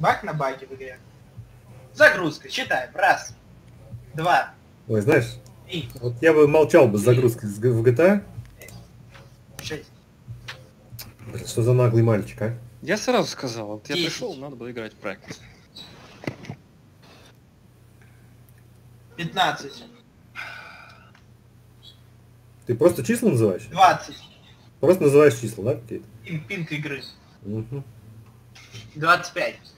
Баг на баге в игре. Загрузка, считаем. Раз, два, Ой, знаешь, три, вот я бы молчал бы с загрузкой в GTA. 6, Блин, что за наглый мальчик, а? Я сразу сказал, вот я 10. пришел, надо было играть в проект. 15, Ты просто числа называешь? 20. Просто называешь числа, да, какие-то? Пинг игры. Угу. 25.